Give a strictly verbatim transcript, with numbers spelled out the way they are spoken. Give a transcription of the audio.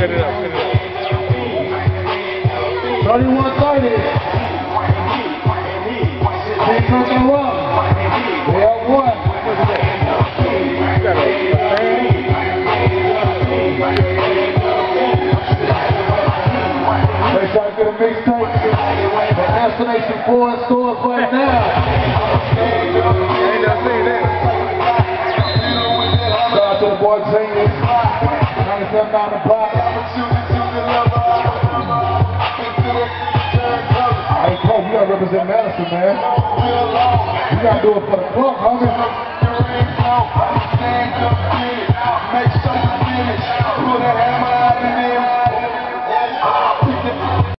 Set it up, set it up. thirty-one thirty. Can't turn them up. They have one. You got a fan? They try to get a mixtape. The Destination four in stores right now. I ain't never seen that. Shout out to the boy Genius. ninety-seven down the block. Hey, Cole, you gotta represent Madison, man. You gotta do it for the club, homie. Make sure you finish. Put a hammer out and then